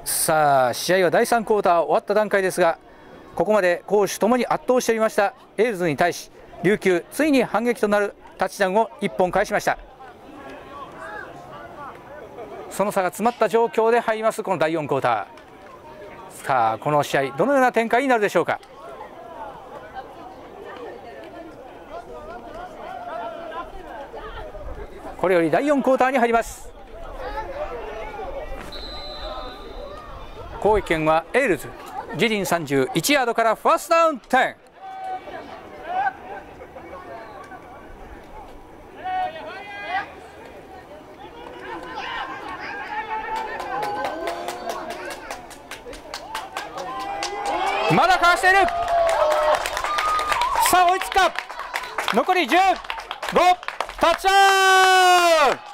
さあ試合は第3クォーター終わった段階ですが、ここまで攻守ともに圧倒しておりましたエールズに対し、琉球ついに反撃となるタッチダウンを1本返しました。その差が詰まった状況で入りますこの第4クォーター。さあこの試合どのような展開になるでしょうか。これより第4クォーターに入ります。攻撃権はエールズ、自陣31ヤードからファーストダウン10。まだかわしている。さあ追いつくか。残り15、タッチダウン。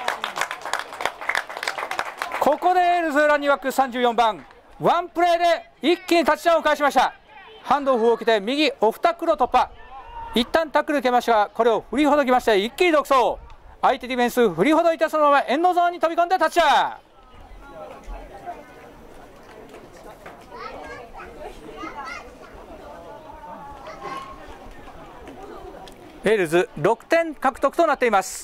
ここでエールズランニングバック34番、ワンプレーで一気にタッチダウンを返しました。ハンドオフを受けて右オフタックルを突破。一旦タックル受けましたが、これを振りほどきまして一気に独走。相手ディフェンス振りほどいて、そのままエンドゾーンに飛び込んでタッチダウン。エールズ6点獲得となっています。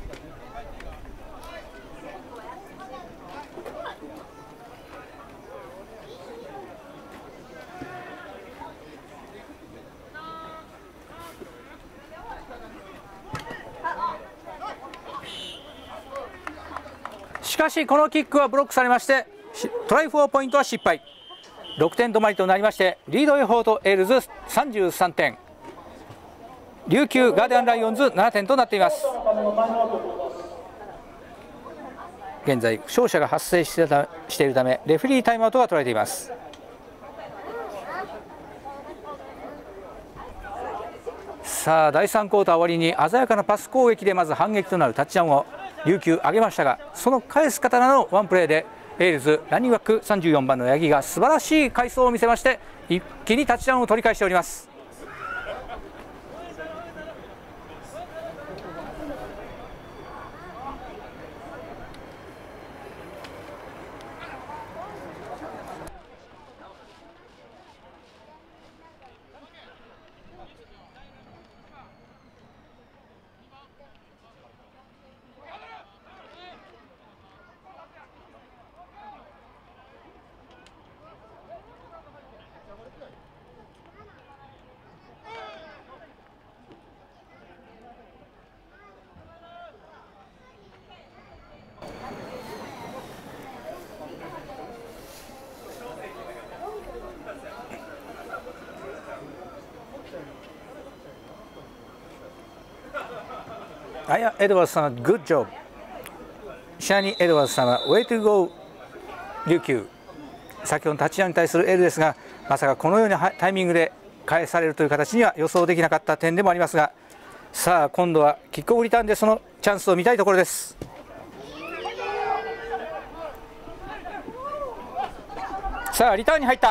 しかしこのキックはブロックされまして、トライ4ポイントは失敗。6点止まりとなりまして、リードエフォートエールズ33点、琉球ガーディアンライオンズ7点となっています。現在負傷者が発生しているためレフェリータイムアウトが取られています。さあ第3クォーター終わりに鮮やかなパス攻撃でまず反撃となるタッチダウンを琉球上げましたが、その返す刀のワンプレーでエールズランニングバック34番の八木が素晴らしい回走を見せまして、一気にタッチダウンを取り返しております。アヤ・エドワーズ様、グッジョブ。シャーニー・エドワーズ様、ウェイトゥゴー琉球。先ほどのタッチダウンに対するエールですが、まさかこのようなタイミングで返されるという形には予想できなかった点でもありますが、さあ今度はキックオフリターンでそのチャンスを見たいところです。さあリターンに入った。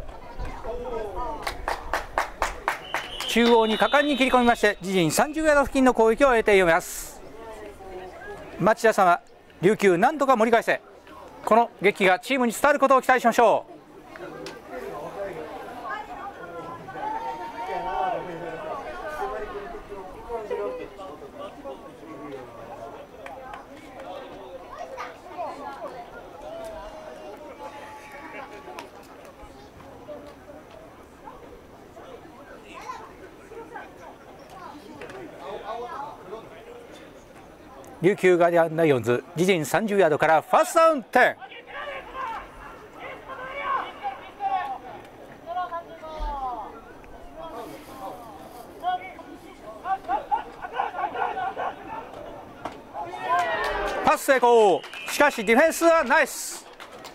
中央に果敢に切り込みまして、自陣30ヤード付近の攻撃を得て読みます。町田様、琉球なんとか盛り返せ。この劇がチームに伝わることを期待しましょう。琉球ガーディアンライオンズ、自陣30ヤードからファーストダウン10。パス成功。しかしディフェンスはナイス。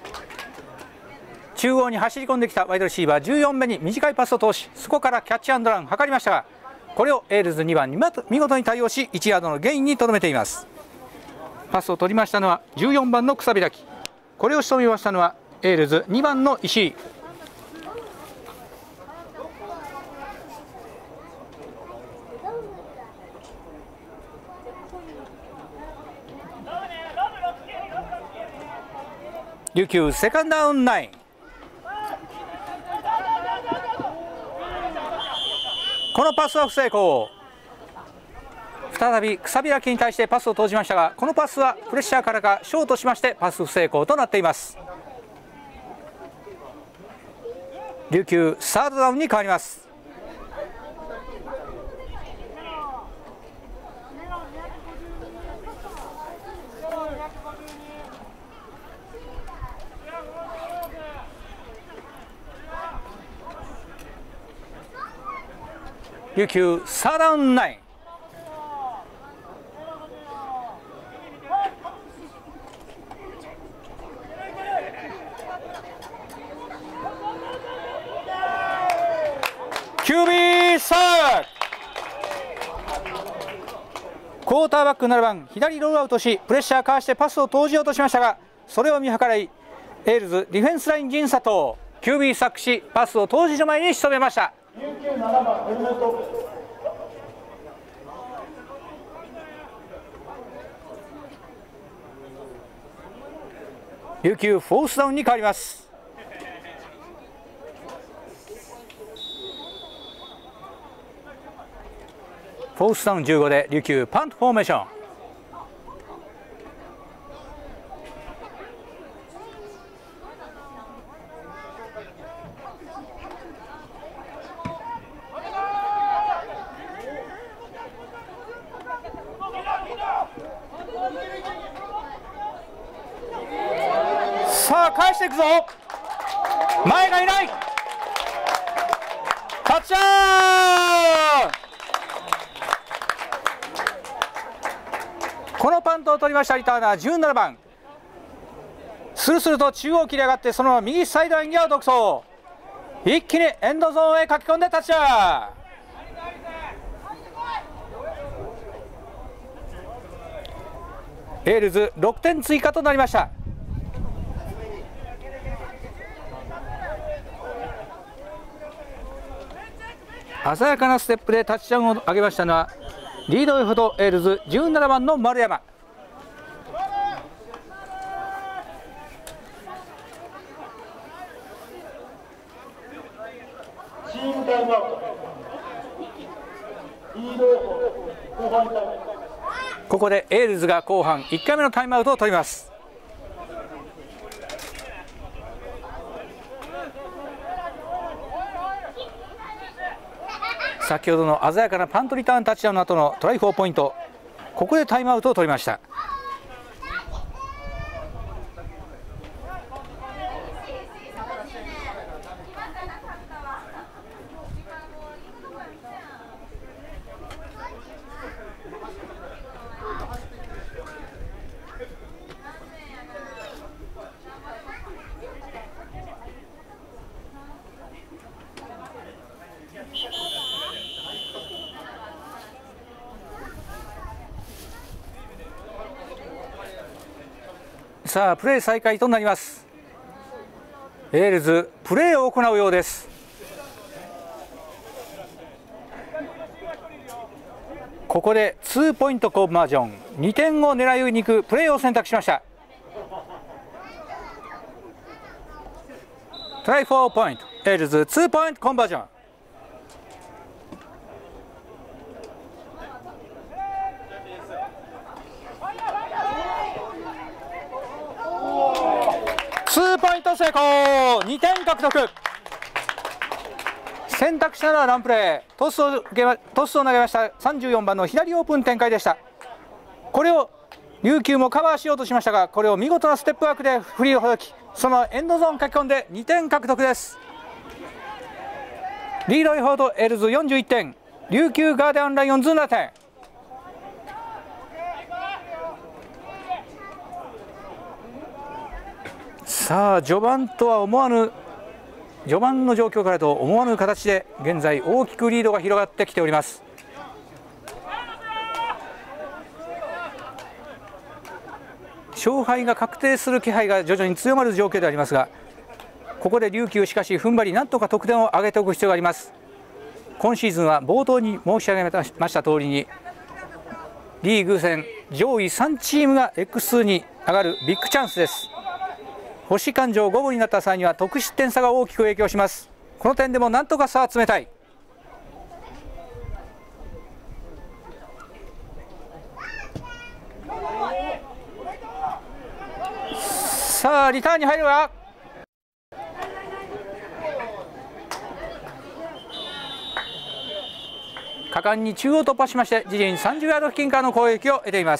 中央に走り込んできたワイドレシーバー14目に短いパスを通し、そこからキャッチアンドラン図りましたが、これをエールズ2番に見事に対応し1ヤードのゲインにとどめています。パスを取りましたのは14番の草開き、これを仕留めましたのはエールズ2番の石井。 琉球セカンドダウン9。このパスは不成功。再び草開きに対してパスを投じましたが、このパスはプレッシャーからかショートしましてパス不成功となっています。琉球サードダウンに変わります。琉球サードダウン9。QB サークォーターバック7番左ロールアウトしプレッシャーかわしてパスを投じようとしましたが、それを見計らいエールズディフェンスライン陣佐藤 QB サックしパスを投じる前に仕留めました。琉球フォースダウンに変わります。フォースダウン15で琉球パントフォーメーション。さあ返していくぞ。前がいない。タッチアウト。このパントを取りましたリターナー17番。スルスルと中央切り上がってそのまま右サイドライン際を独走。一気にエンドゾーンへ駆け込んでタッチアウト。エールズ6点追加となりました。鮮やかなステップでタッチダウンを上げましたのはリードオフとエールズ17番の丸山。 チームタイムアウト。リードオフ後半タイム。 ここでエールズが後半1回目のタイムアウトを取ります。先ほどの鮮やかなパントリターンタッチダウンの後のトライ4ポイント、ここでタイムアウトを取りました。さあプレー再開となります。エールズプレーを行うようです。ここで2ポイントコンバージョン2点を狙いに行くプレーを選択しました。トライ4ポイントエールズ2ポイントコンバージョン。2ポイント成功。2点獲得。選択したのはランプレー。トスを投げました34番の左オープン展開でした。これを琉球もカバーしようとしましたが、これを見事なステップワークでフリーをほどき、そのエンドゾーン書き込んで2点獲得です。リードイフォードエールズ41点、琉球ガーディアンライオンズ7点。さあ序盤の状況からと思わぬ形で現在大きくリードが広がってきております。勝敗が確定する気配が徐々に強まる状況でありますが、ここで琉球しかし踏ん張りなんとか得点を上げておく必要があります。今シーズンは冒頭に申し上げました通りにリーグ戦上位3チームが X2 に上がるビッグチャンスです。 星勘定五分になった際には得失点差が大きく影響します。この点でもなんとか差は詰めたい。さあリターンに入るが、果敢に中央突破しまして自陣30ヤード付近からの攻撃を得ています。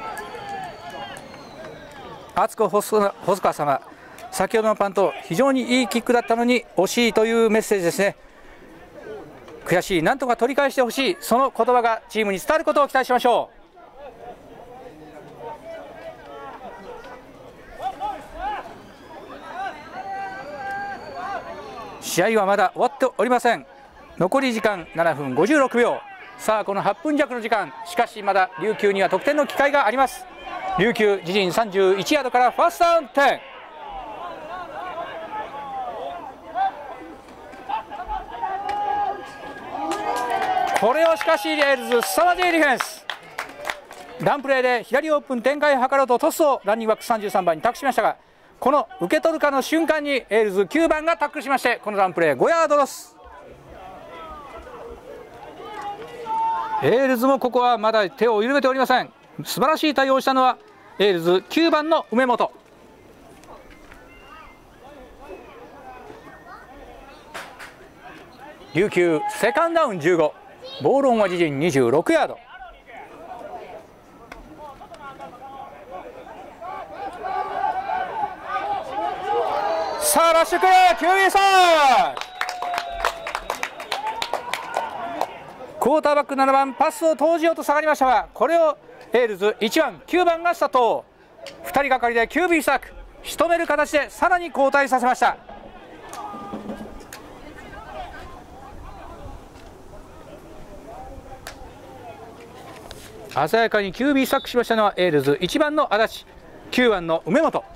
敦子細川様、先ほどのパント非常にいいキックだったのに惜しいというメッセージですね。悔しい、なんとか取り返してほしい、その言葉がチームに伝わることを期待しましょう。試合はまだ終わっておりません。残り時間7分56秒。さあこの8分弱の時間、しかしまだ琉球には得点の機会があります。琉球自陣31ヤードからファーストダウン10。これをしかしエールズ凄まじいディフェンス。ランプレーで左オープン展開を図ろうとトスをランニングバック33番に託しましたが、この受け取るかの瞬間にエールズ9番がタックルしまして、このランプレー5ヤードロス。エールズもここはまだ手を緩めておりません。素晴らしい対応をしたのはエールズ9番の梅本。琉球セカンドダウン15、ボールオンは自陣26ヤード。さあラッシュクレー QB サード、クォーターバック7番パスを投じようと下がりましたが、これをエールズ1番9番が佐藤、2人がかりで QB サーク仕留める形でさらに交代させました。鮮やかに QB サックしましたのはエールズ1番の足立、9番の梅本。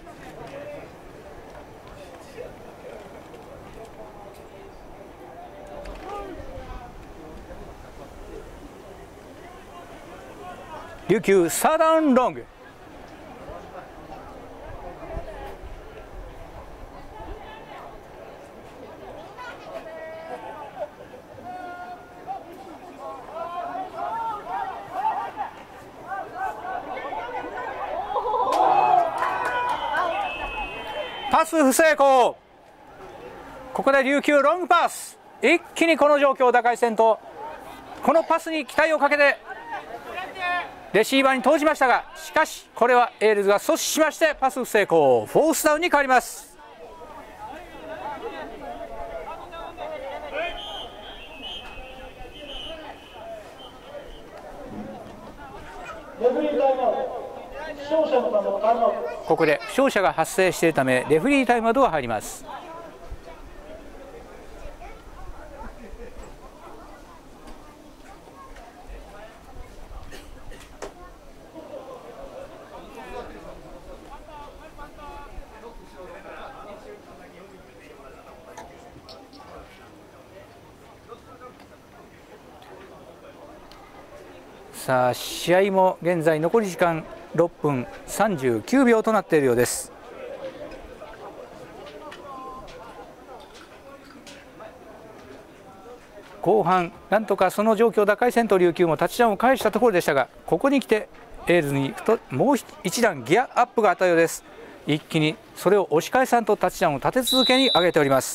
琉球サードダウンロング。パス不成功。ここで琉球ロングパス、一気にこの状況を打開せんと、このパスに期待をかけてレシーバーに投じましたが、しかしこれはエールズが阻止しましてパス不成功、フォースダウンに変わります。ここで負傷者が発生しているためレフェリータイムアウトが入ります。さあ試合も現在残り時間6分39秒となっているようです。後半なんとかその状況を打開せんと琉球もタッチダウンを返したところでしたが、ここに来てエールズにもう一段ギアアップがあったようです。一気にそれを押し返さんとタッチダウンを立て続けに上げております。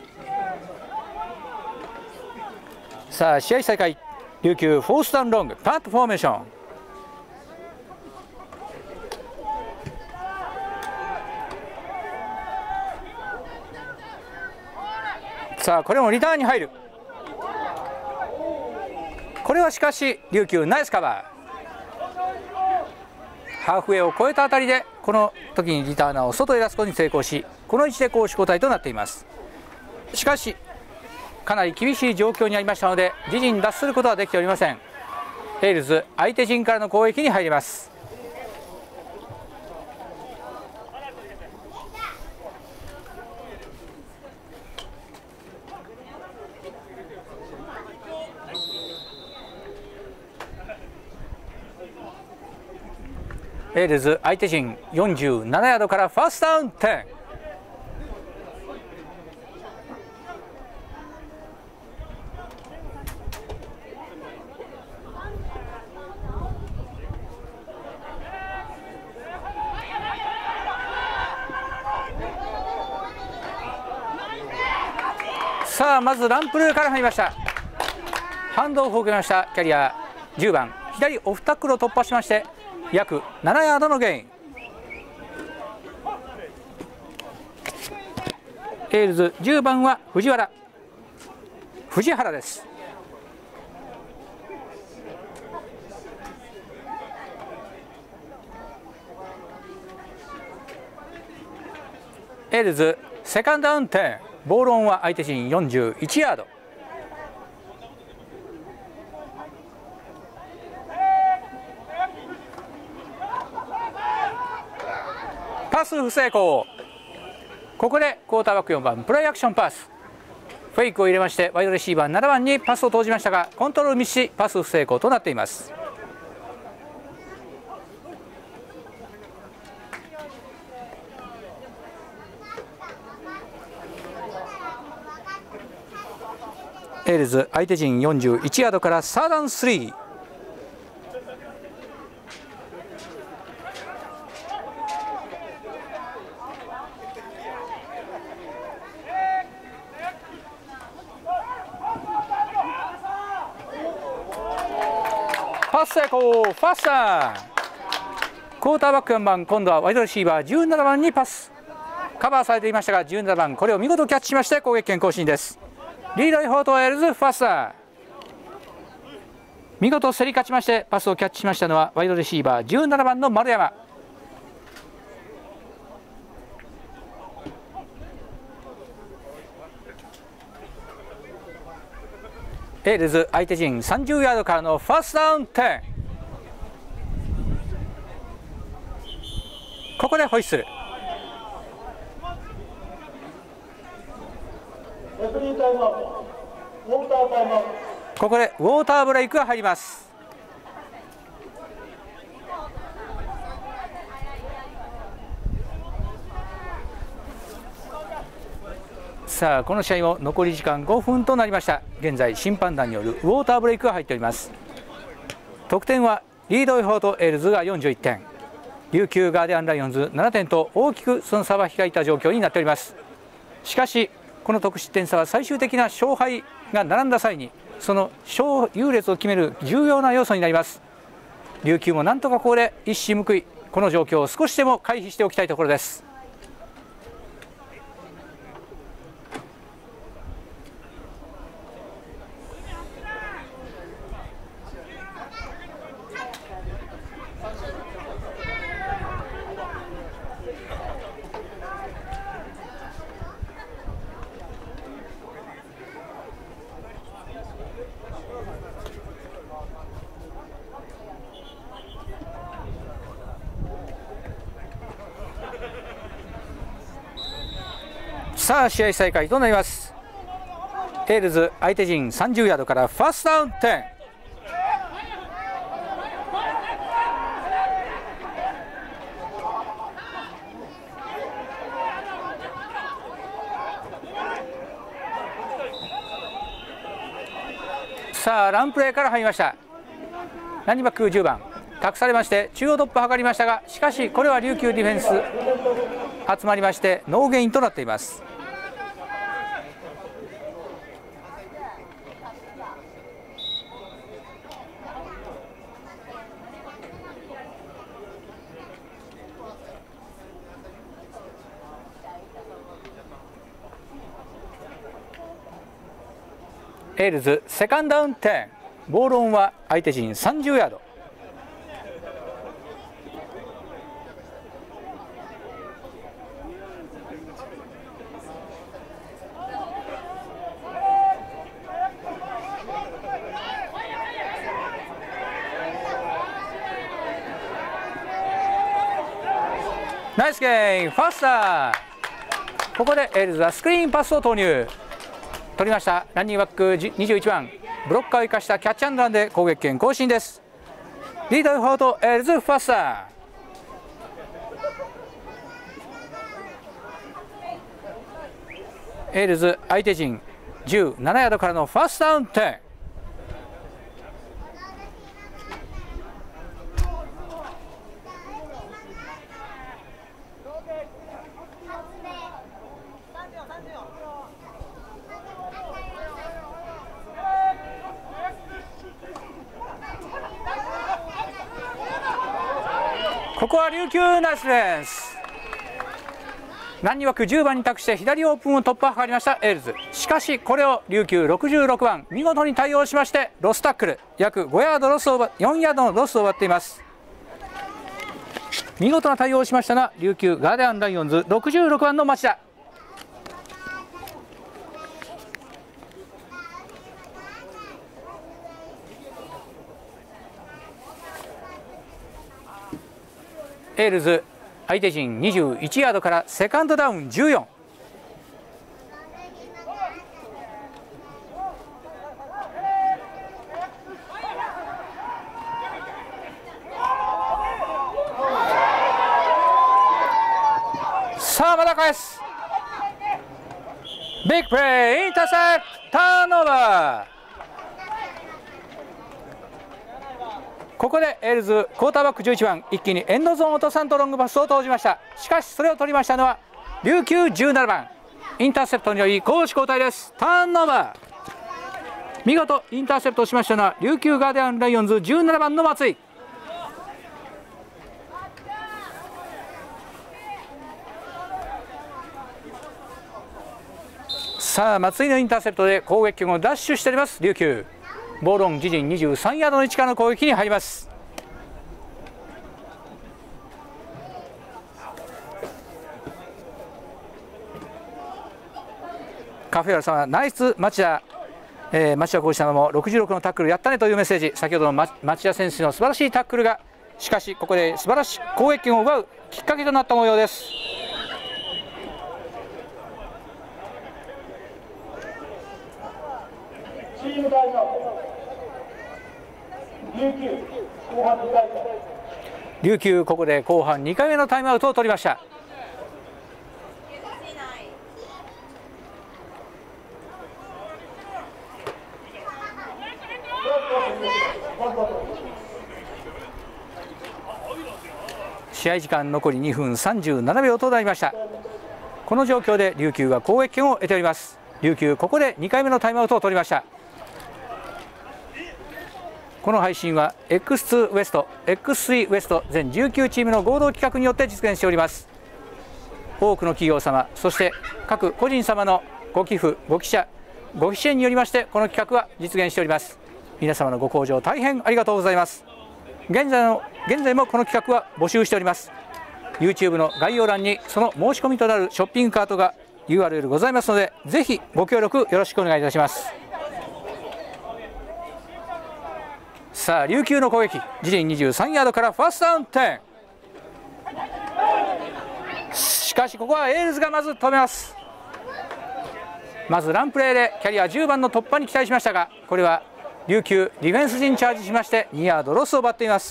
さあ試合再開、琉球フォースダウンロングパントフォーメーション。さあこれもリターンに入る。これはしかし琉球ナイスカバー。ハーフウェイを越えたあたりでこの時にリターナーを外へ出すことに成功し、この位置で攻守交代となっています。しかしかなり厳しい状況にありましたので自陣脱することはできておりません。エールズ相手陣からの攻撃に入ります。 エールズ相手陣47ヤードからファーストダウン10。さあまずランプルから入りました。ハンドオフを受けましたキャリア10番左オフタックルを突破しまして約7ヤードのゲイン。エールズ10番は藤原です。エールズセカンドダウン10。ボールオンは相手陣41ヤード。パス不成功。ここでクォーターバック4番プレイアクションパスフェイクを入れましてワイドレシーバー7番にパスを投じましたがコントロールミスしパス不成功となっています。エールズ相手陣41ヤードからサードダウン3。パス成功。ファースター。クォーターバック4番今度はワイドレシーバー17番にパスカバーされていましたが17番これを見事キャッチしまして攻撃権更新です。リードイフォートエールズファースター。見事競り勝ちましてパスをキャッチしましたのはワイドレシーバー17番の丸山。エールズ相手陣30ヤードからのファーストダウン10。ここでホイッスル。ここでウォーターブレイクが入ります。さあこの試合も残り時間5分となりました。現在審判団によるウォーターブレイクが入っております。得点はリードイフォートエールズが41点琉球ガーディアンライオンズ7点と大きくその差は開いた状況になっております。しかしこの得失点差は最終的な勝敗が並んだ際にその優劣を決める重要な要素になります。琉球もなんとかここで一矢報いこの状況を少しでも回避しておきたいところです。さあ試合再開となります。エールズ相手陣30ヤードからファーストダウン10。さあランプレーから入りました。ランニングバック10番託されまして中央突破を図りましたがしかしこれは琉球ディフェンス集まりましてノーゲインとなっています。エールズセカンドダウン10。ボールオンは相手陣30ヤード。ナイスゲームファースター。ここでエールズはスクリーンパスを投入取りました。ランニングバック21番ブロッカーを生かしたキャッチアンドランで攻撃権更新です。リードイフォートエールズファースター。 エールズ相手陣17ヤードからのファーストダウン10。ここは琉球ナイスディフェンス。何枠10番に託して左オープンを突破を図りましたエールズ。しかしこれを琉球66番見事に対応しましてロスタックル、約5ヤードロスを4ヤードのロスを奪っています。見事な対応をしましたが琉球ガーディアンライオンズ66番の町田。エールズ相手陣21ヤードからセカンドダウン14。さあまた返す。ビッグプレーインターセプトターンオーバー。ここでエールズクォーターバック11番一気にエンドゾーン落とさんとロングパスを投じました。しかしそれを取りましたのは琉球17番。インターセプトにより攻守交代です。ターンオーバー。見事インターセプトをしましたのは琉球ガーディアンライオンズ17番の松井。さあ松井のインターセプトで攻撃をダッシュしております琉球。ボールオン自陣23ヤードの位置からの攻撃に入ります。カフェオラさんはナイス町田、町田浩二様も66のタックルやったねというメッセージ。先ほどの町田選手の素晴らしいタックルがしかしここで素晴らしい攻撃を奪うきっかけとなった模様です。 チームタイムアウト。琉球後半2回目。 琉球ここで後半2回目のタイムアウトを取りました。試合時間残り2分37秒となりました。この状況で琉球が攻撃権を得ております。琉球ここで2回目のタイムアウトを取りました。この配信は X2 ウエスト X3 ウエスト全19チームの合同企画によって実現しております。多くの企業様そして各個人様のご寄付ご寄謝ご支援によりましてこの企画は実現しております。皆様のご厚情大変ありがとうございます。現在もこの企画は募集しております。 YouTube の概要欄にその申し込みとなるショッピングカートが URL ございますのでぜひご協力よろしくお願いいたします。さあ琉球の攻撃自陣23ヤードからファーストダウン10。しかしここはエールズがまず止めます。まずランプレーでキャリア10番の突破に期待しましたがこれは琉球ディフェンス陣チャージしまして2ヤードロスを奪っています。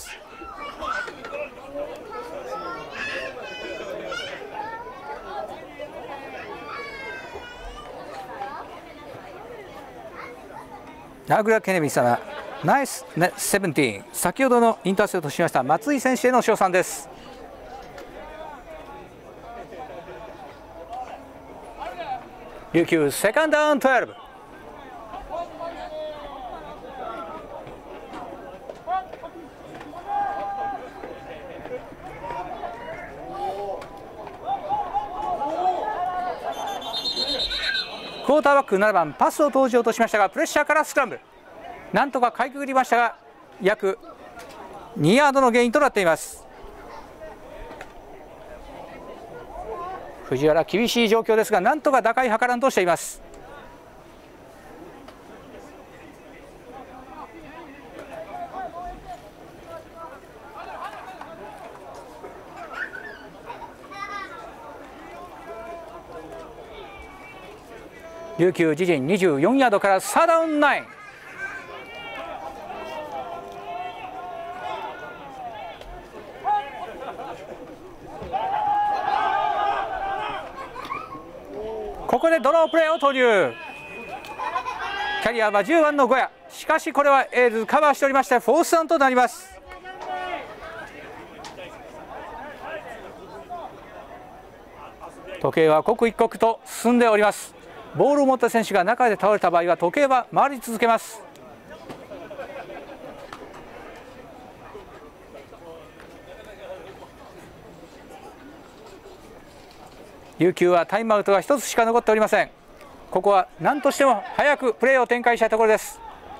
ナグラ・ケネビ様ナイス17。先ほどのインターセプトしました松井選手への称賛です。琉球セカンドダウン12。クォーターバック7番パスを投じようとしましたがプレッシャーからスクランブルなんとかかいくぐりましたが約2ヤードのゲインとなっています。藤原厳しい状況ですがなんとか打開図らんとしています。琉球自陣24ヤードからサーダウン9。 ここでドロープレーを投入。キャリアは10番のゴヤ。しかしこれはエールズカバーしておりましてフォースダウンとなります。時計は刻一刻と進んでおります。ボールを持った選手が中で倒れた場合は時計は回り続けます。琉球はタイムアウトが1つしか残っておりません。ここは何としても早くプレーを展開したいところです。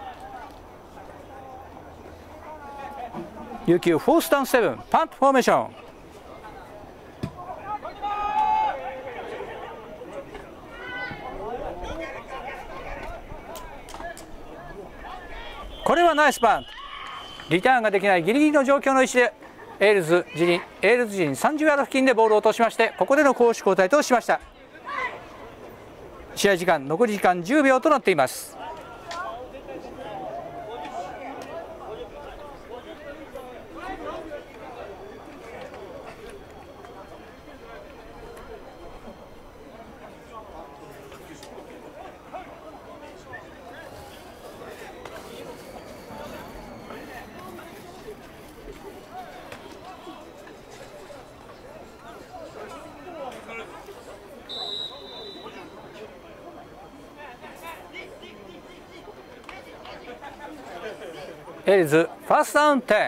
琉球フォースダウン7パントフォーメーション。これはナイスパント。リターンができないギリギリの状況の位置でエールズ陣30ヤード付近でボールを落としまして、ここでの攻守交代としました。試合時間残り時間10秒となっています。エールズファーストダウン10。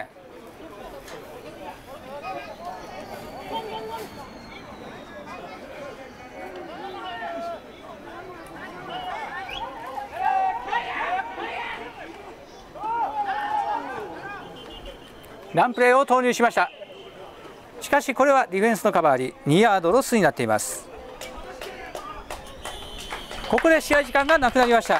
ランプレーを投入しました。しかしこれはディフェンスのカバーに2ヤードロスになっています。ここで試合時間がなくなりました。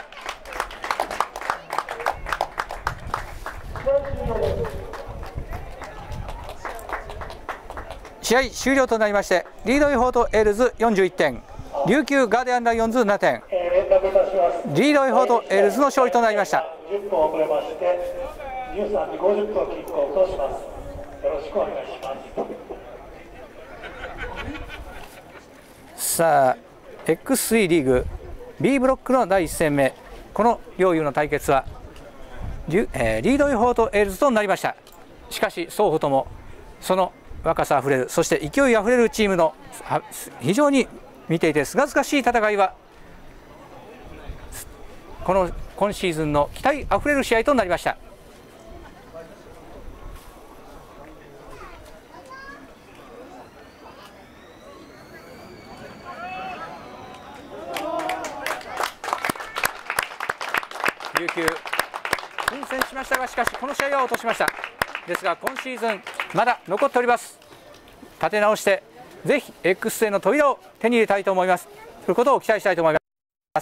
試合終了となりまして、リードイフォートエールズ41点、琉球ガーディアンライオンズ7点、リードイフォートエールズの勝利となりました。 10分遅れまして13時50分キックオフとします。よろしくお願いします。 さあ X3 リーグ B ブロックの第1戦目、この両雄の対決はリードイフォートエールズとなりました。しかし双方ともその若さあふれる、そして勢いあふれるチームの非常に見ていてすがすがしい戦いは、今シーズンの期待あふれる試合となりました。琉球奮戦しましたが、しかしこの試合は落としました。ですが今シーズンまだ残っております。立て直してぜひ X への扉を手に入れたいと思います。ということを期待したいと思います。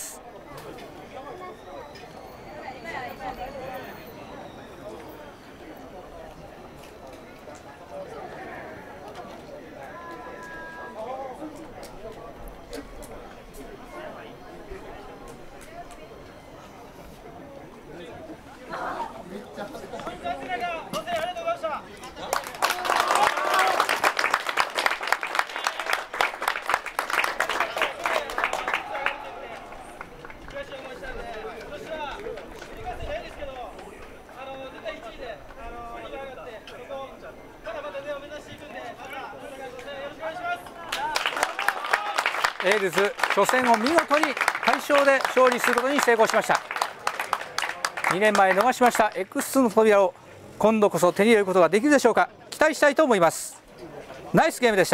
エールズ初戦を見事に快勝で勝利することに成功しました。2年前逃しました X2 の扉を今度こそ手に入れることができるでしょうか。期待したいと思います。ナイスゲームでした。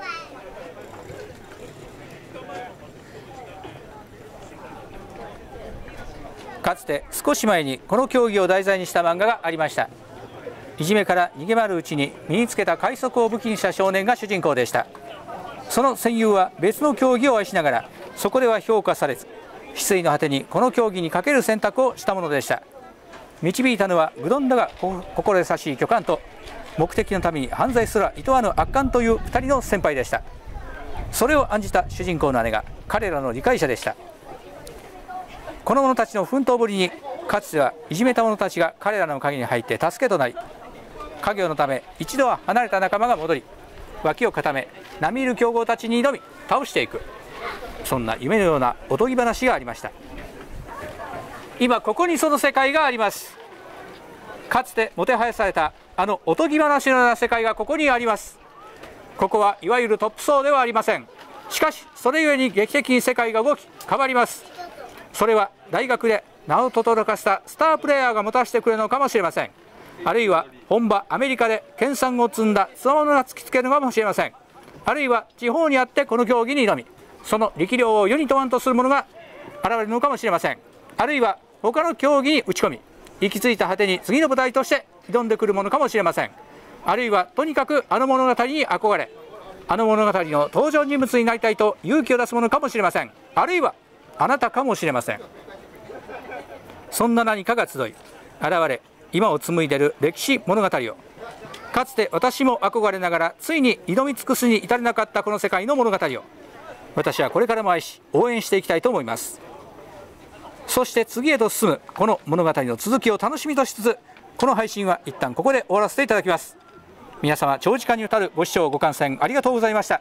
かつて少し前にこの競技を題材にした漫画がありました。いじめから逃げ回るうちに身につけた快速を武器にした少年が主人公でした。その戦友は別の競技を愛しながらそこでは評価されず、失意の果てにこの競技にかける選択をしたものでした。導いたのは愚鈍だが心優しい巨漢と目的のために犯罪すら厭わぬ悪漢という2人の先輩でした。それを案じた主人公の姉が彼らの理解者でした。この者たちの奮闘ぶりにかつてはいじめた者たちが彼らの陰に入って助けとなり、家業のため一度は離れた仲間が戻り、脇を固め並みいる強豪たちに挑み倒していく。 そんな夢のようなおとぎ話がありました。今ここにその世界があります。かつてもてはやされたあのおとぎ話のような世界がここにあります。ここはいわゆるトップ層ではありません。しかしそれゆえに劇的に世界が動き変わります。それは大学で名を轟かせたスタープレーヤーがもたらしてくれるのかもしれません。あるいは本場アメリカで研鑽を積んだつわものが突きつけるのかもしれません。あるいは地方にあってこの競技に挑み、その力量を世に問わんとする者が現れるのかもしれません。あるいは他の競技に打ち込み、行き着いた果てに次の舞台として挑んでくるものかもしれません。あるいはとにかくあの物語に憧れ、あの物語の登場人物になりたいと勇気を出すものかもしれません。あるいはあなたかもしれません。そんな何かが集い現れ、今を紡いでいる歴史物語を、かつて私も憧れながらついに挑み尽くすに至れなかったこの世界の物語を、私はこれからも愛し応援していきたいと思います。そして次へと進むこの物語の続きを楽しみとしつつ、この配信は一旦ここで終わらせていただきます。皆様長時間にわたるご視聴ご観戦ありがとうございました。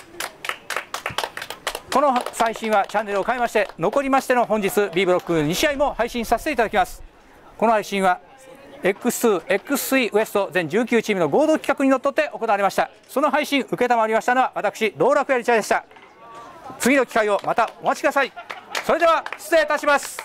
この配信はチャンネルを変えまして残りましての本日 B ブロック2試合も配信させていただきます。この配信は X2、X3 ウエスト全19チームの合同企画にのっとって行われました。その配信承りましたのは私道楽やりちゃでした。次の機会をまたお待ちください。それでは失礼いたします。